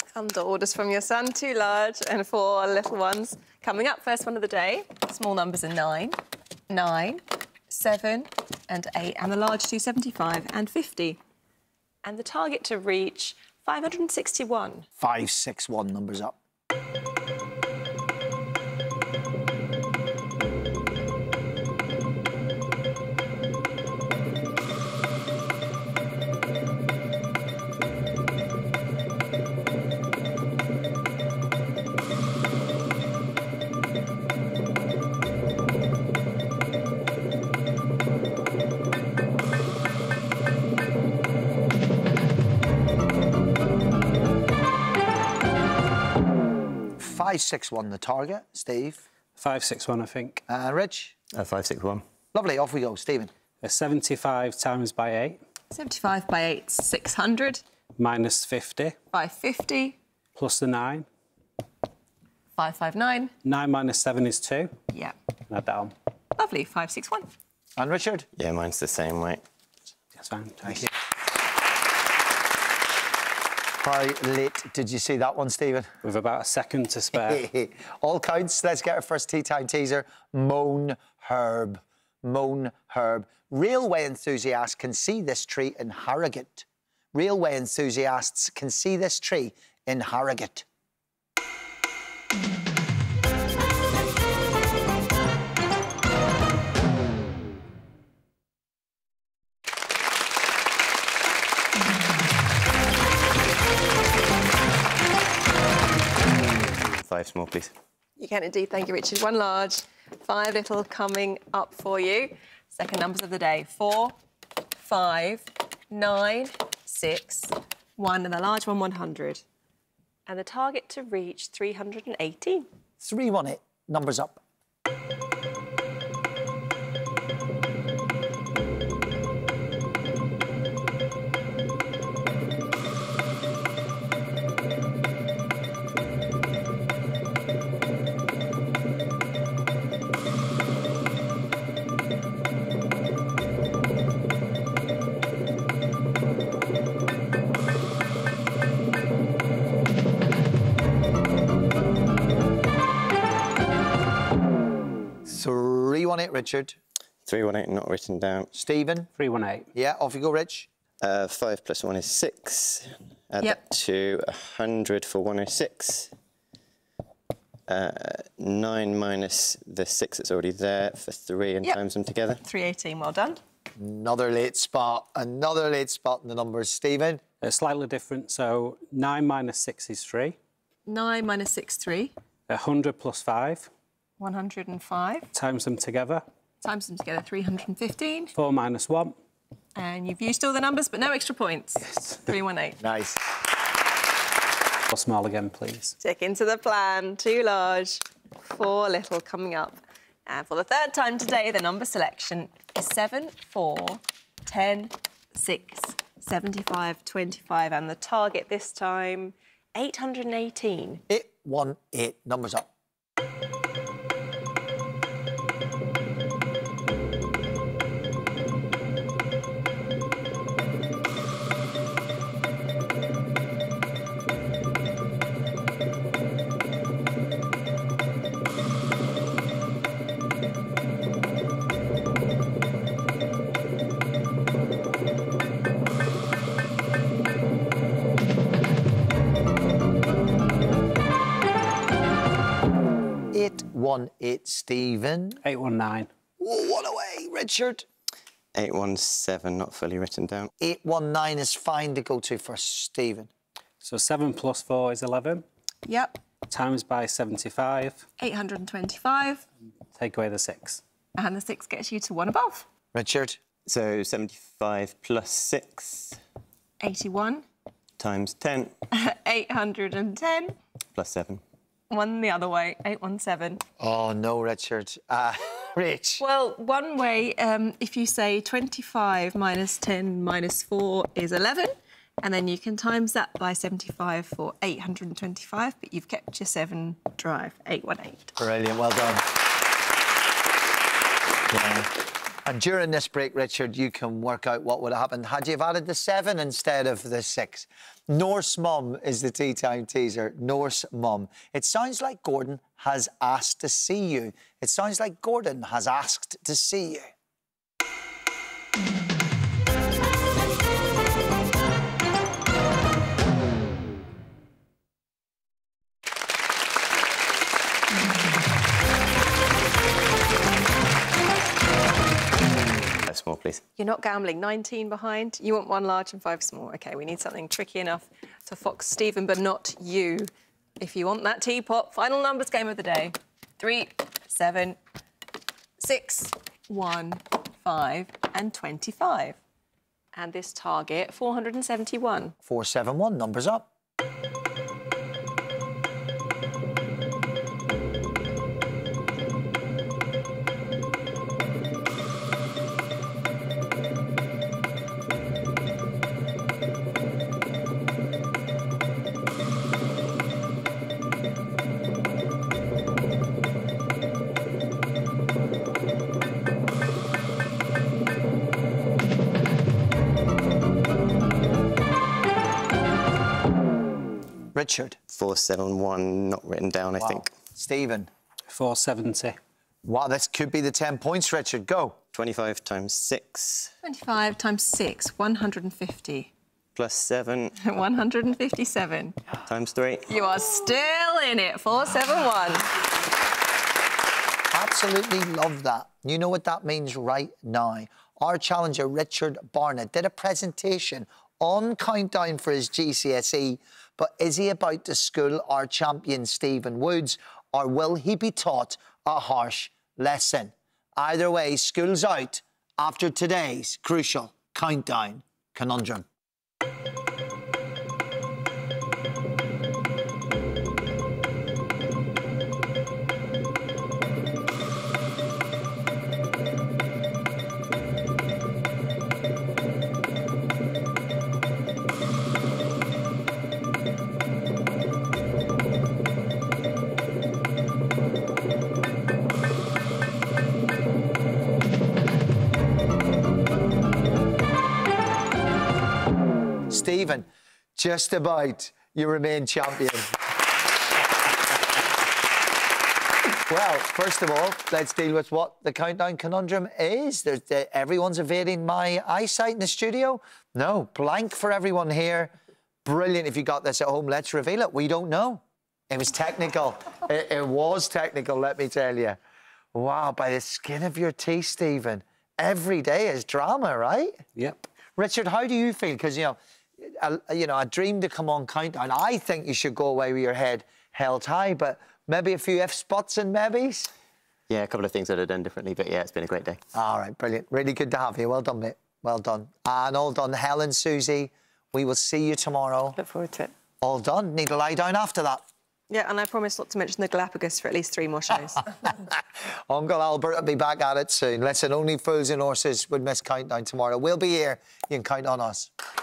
Under orders from your son, 2 large and 4 little ones. Coming up, first one of the day. Small numbers are 9, 9, 7 and 8. And the large 275 and 50. And the target to reach 561. 561, numbers up. Five, 6, 1, the target. Steve? 5, 6, 1, I think. Rich? 5, 6, 1. Lovely, off we go. Stephen? 75 times by 8. 75 by 8, 600. Minus 50. 550. Plus the 9. 559. 9 minus 7 is 2. Yeah. Add that on. Lovely, 561. And Richard? Yeah, mine's the same weight. That's fine. Thank you. How late did you see that one, Stephen? With about a second to spare. All counts. Let's get our first tea time teaser. Moan Herb. Moan Herb. Railway enthusiasts can see this tree in Harrogate. Railway enthusiasts can see this tree in Harrogate. Five small, please. You can indeed, thank you, Richard. 1 large, 5 little coming up for you. Second numbers of the day, 4, 5, 9, 6, 1, and the large one, 100. And the target to reach 318. 318, numbers up. Richard? 318, not written down. Stephen? 318. Yeah, off you go, Rich. 5 plus 1 is 6. Add that to 100 for 106. 9 minus the 6 that's already there for 3 and times them together. 318, well done. Another late spot in the numbers. Stephen? Slightly different, so 9 minus 6 is 3. 9 minus 6, 3. 100 plus 5. 105. Times them together. Times them together, 315. 4 minus 1. And you've used all the numbers, but no extra points. Yes. 318. Nice. Or small again, please. Stick into the plan. 2 large, 4 little coming up. And for the 3rd time today, the number selection is 7, 4, 10, 6, 75, 25. And the target this time, 818. 818, numbers up. Stephen? 819. Oh, what away, Richard? 817, not fully written down. 819 is fine to go to for Stephen. So 7 plus 4 is 11. Yep. Times by 75. 825. Take away the 6. And the 6 gets you to 1 above. Richard? So 75 plus 6. 81. Times 10. 810. Plus 7. 1 the other way, 817. Oh, no, Richard. Rich? Well, one way, if you say 25 minus 10 minus 4 is 11, and then you can times that by 75 for 825, but you've kept your 7 dry, 818. Brilliant, well done. Yeah. And during this break, Richard, you can work out what would have happened had you have added the 7 instead of the 6. Norse mum is the tea time teaser. Norse mum. It sounds like Gordon has asked to see you. It sounds like Gordon has asked to see you. Small, please. You're not gambling. 19 behind. You want 1 large and 5 small. OK, we need something tricky enough to fox Stephen, but not you. If you want that teapot, final numbers game of the day. 3, 7, 6, 1, 5 and 25. And this target, 471. 471, numbers up. Richard. 471, not written down, I think. Stephen. 470. Wow, this could be the 10 points, Richard. Go. 25 times 6. 25 times 6, 150. Plus 7. 157. Times 3. You are still in it. 471. Absolutely love that. You know what that means right now. Our challenger, Richard Barnett, did a presentation on Countdown for his GCSE, but is he about to school our champion, Stephen Woods, or will he be taught a harsh lesson? Either way, school's out after today's crucial Countdown conundrum. Stephen, just about, you remain champion. Well, first of all, let's deal with what the Countdown conundrum is. Everyone's evading my eyesight in the studio. No, blank for everyone here. Brilliant if you got this at home. Let's reveal it. We don't know. It was technical. It was technical, let me tell you. Wow, by the skin of your teeth, Stephen. Every day is drama, right? Yep. Richard, how do you feel? Because, a dream to come on Countdown. I think you should go away with your head held high, but maybe a few F-spots and maybes? Yeah, a couple of things I'd have done differently, but yeah, it's been a great day. All right, brilliant. Really good to have you. Well done, mate. Well done. And all done, Helen, Susie. We will see you tomorrow. Look forward to it. All done. Need to lie down after that. Yeah, and I promise not to mention the Galapagos for at least 3 more shows. Uncle Albert will be back at it soon. Listen, only fools and horses would miss Countdown tomorrow. We'll be here. You can count on us.